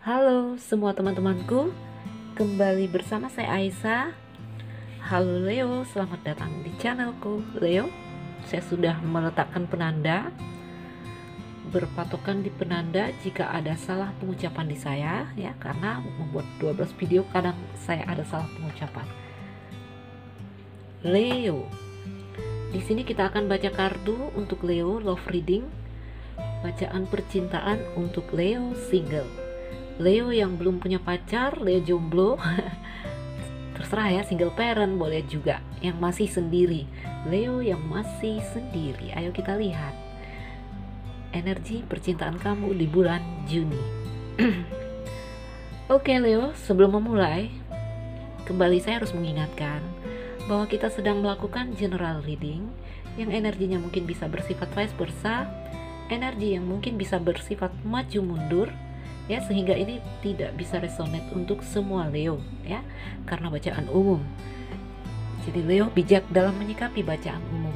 Halo semua teman-temanku, kembali bersama saya Aisyah. Halo Leo, selamat datang di channelku. Leo, saya sudah meletakkan penanda, berpatokan di penanda jika ada salah pengucapan di saya ya, karena membuat 12 video kadang saya ada salah pengucapan. Leo, di sini kita akan baca kartu untuk Leo love reading, bacaan percintaan untuk Leo single. Leo yang belum punya pacar, Leo jomblo, terserah ya, single parent boleh juga, yang masih sendiri, Leo yang masih sendiri. Ayo kita lihat energi percintaan kamu di bulan Juni. Oke Leo, sebelum memulai, kembali saya harus mengingatkan bahwa kita sedang melakukan general reading yang energinya mungkin bisa bersifat vice versa, energi yang mungkin bisa bersifat maju mundur ya, sehingga ini tidak bisa resonate untuk semua Leo ya, karena bacaan umum. Jadi Leo bijak dalam menyikapi bacaan umum.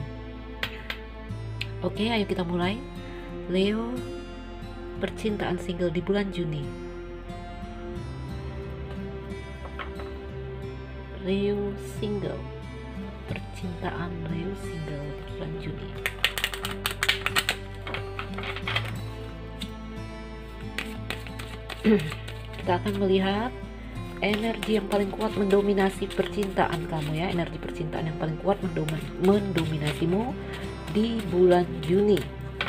Oke, ayo kita mulai. Leo percintaan single di bulan Juni. Leo single, percintaan Leo single di bulan Juni. Kita akan melihat energi yang paling kuat mendominasi percintaan kamu ya, energi percintaan yang paling kuat mendominasimu di bulan Juni,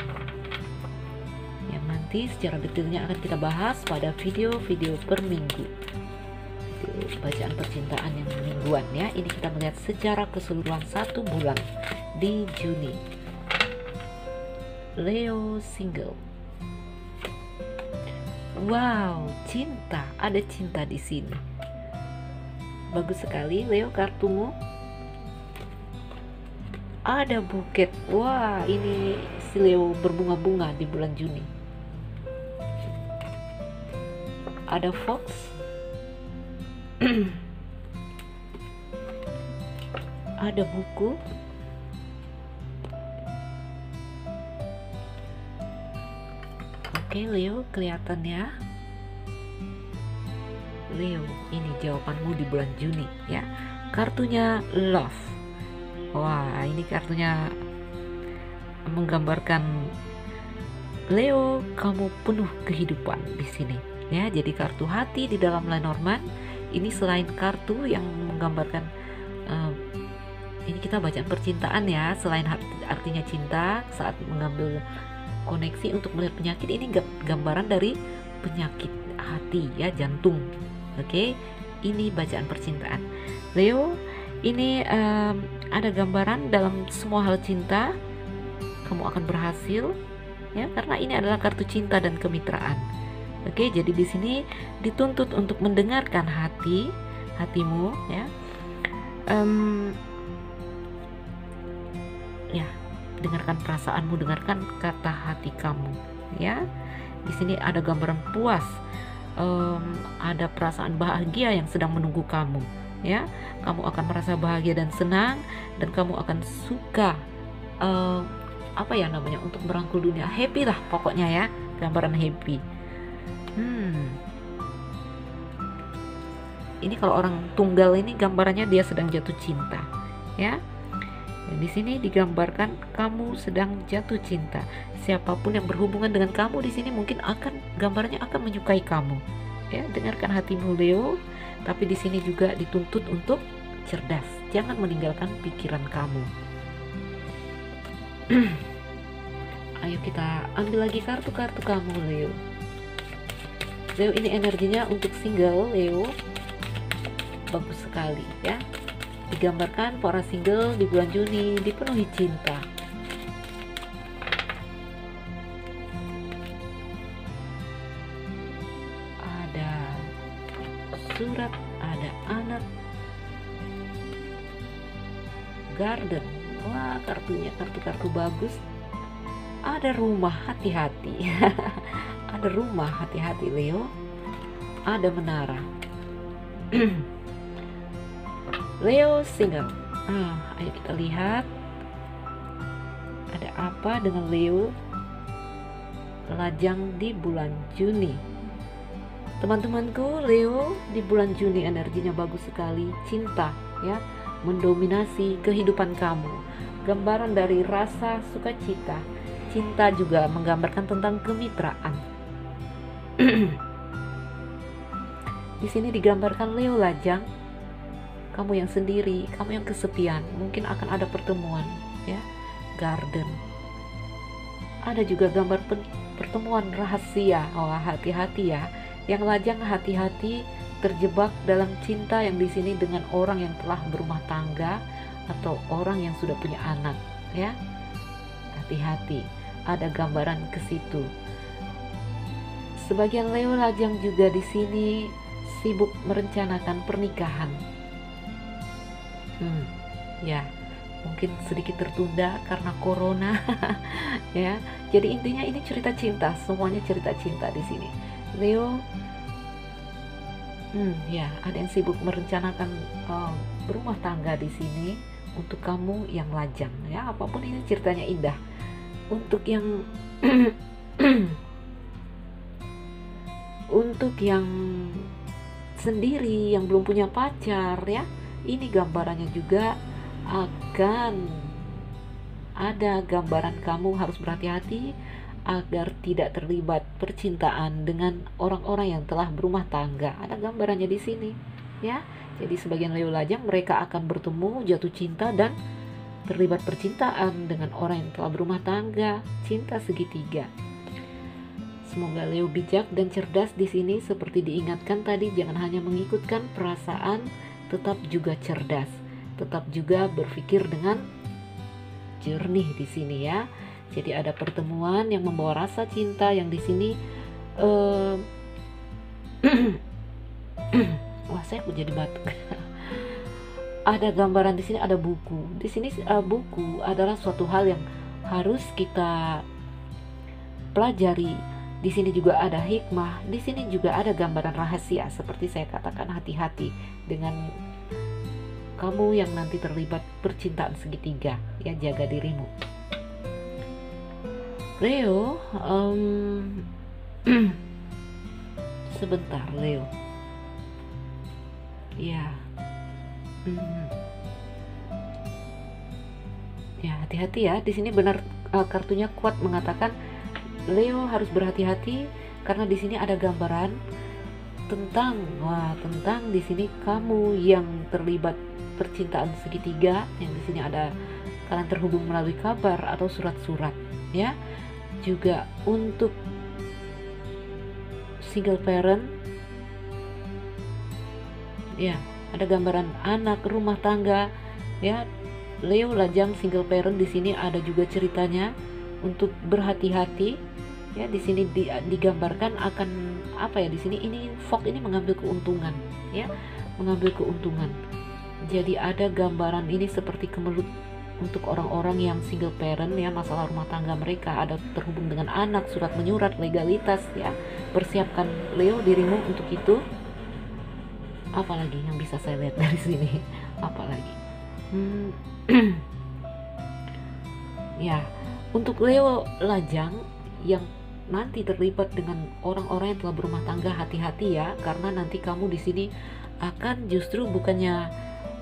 yang nanti secara detailnya akan kita bahas pada video-video per minggu, bacaan percintaan yang mingguan ya. Ini kita melihat secara keseluruhan satu bulan di Juni. Leo single. Wow, cinta, ada cinta di sini. Bagus sekali Leo, kartumu. Ada buket. Wah, ini si Leo berbunga-bunga di bulan Juni. Ada fox. Ada buku. Oke Leo, kelihatan ya. Leo, ini jawabanmu di bulan Juni ya. Kartunya love. Wah, ini kartunya menggambarkan Leo, kamu penuh kehidupan di sini ya. Jadi kartu hati di dalam Lenormand ini selain kartu yang menggambarkan ini kita baca percintaan ya, selain artinya cinta saat mengambil koneksi untuk melihat penyakit, ini gambaran dari penyakit hati ya, jantung. Oke, ini bacaan percintaan Leo. Ini ada gambaran dalam semua hal cinta kamu akan berhasil ya, karena ini adalah kartu cinta dan kemitraan. Oke, jadi di sini dituntut untuk mendengarkan hatimu ya. Ya, dengarkan perasaanmu, dengarkan kata hati kamu ya. Di sini ada gambaran puas, ada perasaan bahagia yang sedang menunggu kamu ya. Kamu akan merasa bahagia dan senang, dan kamu akan suka apa ya namanya, untuk merangkul dunia, happy lah pokoknya ya, gambaran happy. Ini kalau orang tunggal ini gambarannya dia sedang jatuh cinta ya. Di sini digambarkan kamu sedang jatuh cinta. Siapapun yang berhubungan dengan kamu di sini mungkin gambarnya akan menyukai kamu. Ya, dengarkan hatimu Leo. Tapi di sini juga dituntut untuk cerdas. Jangan meninggalkan pikiran kamu. Ayo kita ambil lagi kartu-kartu kamu Leo. Leo, ini energinya untuk single Leo. Bagus sekali ya. Digambarkan para single di bulan Juni dipenuhi cinta. Ada surat, ada anak, garden. Wah, kartunya kartu bagus. Ada rumah, hati-hati. Ada rumah, hati-hati Leo. Ada menara. Leo single. Ayo kita lihat ada apa dengan Leo lajang di bulan Juni. Teman-temanku Leo, di bulan Juni energinya bagus sekali. Cinta ya mendominasi kehidupan kamu. Gambaran dari rasa sukacita. Cinta juga menggambarkan tentang kemitraan. Di sini digambarkan Leo lajang, kamu yang sendiri, kamu yang kesepian, mungkin akan ada pertemuan ya, garden. Ada juga gambar pertemuan rahasia. Oh, hati-hati ya. Yang lajang hati-hati terjebak dalam cinta yang di sini dengan orang yang telah berumah tangga atau orang yang sudah punya anak ya. Hati-hati, ada gambaran ke situ. Sebagian Leo lajang juga di sini sibuk merencanakan pernikahan. Ya, mungkin sedikit tertunda karena corona ya. Jadi intinya ini cerita cinta, semuanya cerita cinta di sini. Leo, ya, ada yang sibuk merencanakan berumah tangga di sini untuk kamu yang lajang ya. Apapun ini ceritanya indah. Untuk yang untuk yang sendiri, yang belum punya pacar ya, ini gambarannya juga akan ada gambaran kamu harus berhati-hati agar tidak terlibat percintaan dengan orang-orang yang telah berumah tangga. Ada gambarannya di sini ya. Jadi sebagian Leo lajang mereka akan bertemu, jatuh cinta dan terlibat percintaan dengan orang yang telah berumah tangga. Cinta segitiga. Semoga Leo bijak dan cerdas di sini. Seperti diingatkan tadi, jangan hanya mengikutkan perasaan, tetap juga cerdas, tetap juga berpikir dengan jernih di sini ya. Jadi ada pertemuan yang membawa rasa cinta yang di sini wah, saya kok jadi batuk. Ada gambaran di sini, ada buku. Di sini buku adalah suatu hal yang harus kita pelajari. Di sini juga ada hikmah. Di sini juga ada gambaran rahasia. Seperti saya katakan, hati-hati dengan kamu yang nanti terlibat percintaan segitiga ya, jaga dirimu. Leo, sebentar Leo. Ya, ya hati-hati ya. Di sini benar kartunya kuat mengatakan Leo harus berhati-hati karena di sini ada gambaran tentang di sini kamu yang terlibat percintaan segitiga, yang di sini ada kalian terhubung melalui kabar atau surat-surat ya. Juga untuk single parent ya, ada gambaran anak rumah tangga ya. Leo lajang single parent, di sini ada juga ceritanya untuk berhati-hati ya. Di sini digambarkan akan apa ya, di sini ini fog ini mengambil keuntungan ya, mengambil keuntungan. Jadi ada gambaran ini seperti kemelut untuk orang-orang yang single parent ya, masalah rumah tangga mereka ada terhubung dengan anak, surat menyurat, legalitas ya. Persiapkan Leo dirimu untuk itu. Apalagi yang bisa saya lihat dari sini? Apalagi ya, untuk Leo lajang yang nanti terlibat dengan orang-orang yang telah berumah tangga, hati-hati ya, karena nanti kamu di sini akan justru bukannya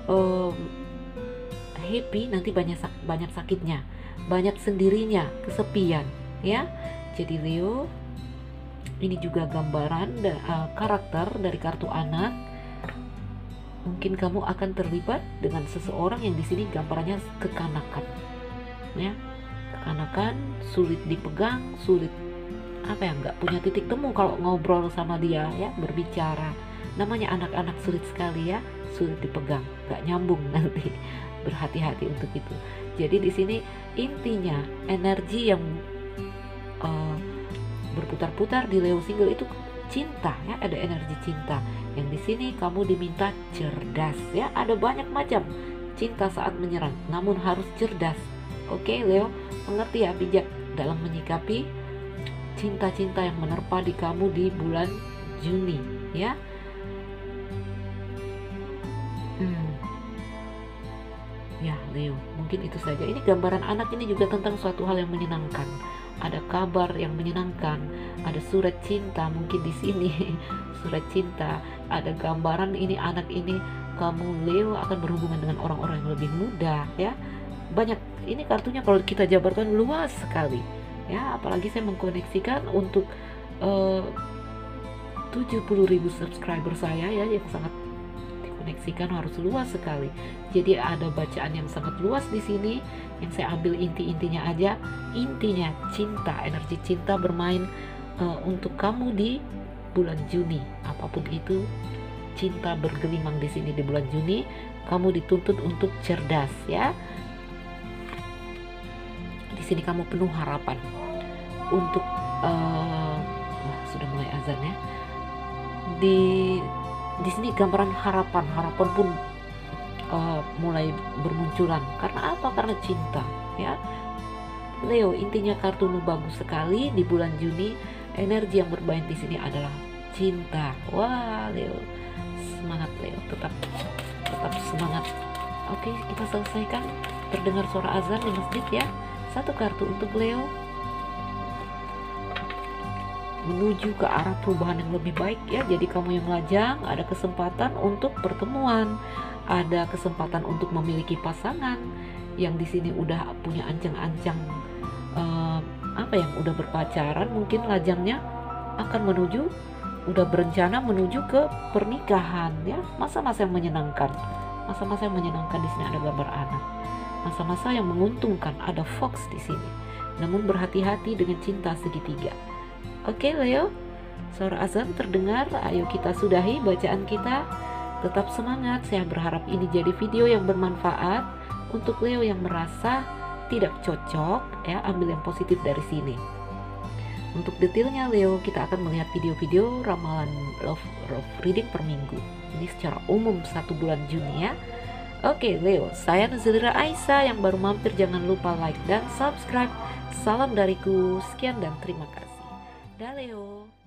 happy, nanti banyak sakitnya, banyak sendirinya, kesepian ya. Jadi Leo, ini juga gambaran karakter dari kartu anak. Mungkin kamu akan terlibat dengan seseorang yang di sini gambarannya kekanakan ya, kekanakan, sulit dipegang, sulit apa ya, nggak punya titik temu kalau ngobrol sama dia ya, berbicara. Namanya anak-anak sulit sekali ya, sulit dipegang, nggak nyambung nanti. Berhati-hati untuk itu. Jadi di sini intinya energi yang berputar-putar di Leo single itu cinta ya, ada energi cinta. Yang di sini kamu diminta cerdas ya, ada banyak macam cinta saat menyerang, namun harus cerdas. Oke Leo, mengerti ya, bijak dalam menyikapi cinta-cinta yang menerpa di kamu di bulan Juni ya. Ya Leo, mungkin itu saja. Ini gambaran anak ini juga tentang suatu hal yang menyenangkan. ada kabar yang menyenangkan, ada surat cinta mungkin di sini. Surat cinta, ada gambaran ini anak ini, kamu Leo akan berhubungan dengan orang-orang yang lebih muda ya. Banyak ini kartunya kalau kita jabarkan luas sekali ya, apalagi saya mengkoneksikan untuk 70.000 subscriber saya ya, yang sangat dikoneksikan harus luas sekali. Jadi ada bacaan yang sangat luas di sini yang saya ambil inti-intinya aja. Intinya cinta, energi cinta bermain untuk kamu di bulan Juni. Apapun itu, cinta bergelimang di sini di bulan Juni. Kamu dituntut untuk cerdas ya. Di sini kamu penuh harapan untuk sudah mulai azan ya. Di sini gambaran harapan pun mulai bermunculan. Karena apa? Karena cinta ya. Leo, intinya kartumu bagus sekali di bulan Juni. Energi yang bermain di sini adalah cinta. Wah, Leo, semangat Leo, tetap semangat. Oke, kita selesaikan. Terdengar suara azan di masjid ya. Satu kartu untuk Leo, menuju ke arah perubahan yang lebih baik ya. Jadi kamu yang lajang, ada kesempatan untuk pertemuan, ada kesempatan untuk memiliki pasangan yang di sini udah punya ancang-ancang yang udah berpacaran, mungkin lajangnya akan menuju, udah berencana menuju ke pernikahan ya. Masa-masa yang menyenangkan, masa-masa yang menyenangkan. Di sini ada gambar anak, masa-masa yang menguntungkan, ada fox di sini. Namun berhati-hati dengan cinta segitiga. Oke Leo, suara azan terdengar. Ayo kita sudahi bacaan kita. Tetap semangat. Saya berharap ini jadi video yang bermanfaat untuk Leo yang merasa tidak cocok ya. Ambil yang positif dari sini. Untuk detailnya Leo, kita akan melihat video-video ramalan love reading per minggu. Ini secara umum 1 bulan Juni ya. Oke Leo, saya Nuzulira Aisyah. Yang baru mampir jangan lupa like dan subscribe. Salam dariku, sekian dan terima kasih. Dah Leo.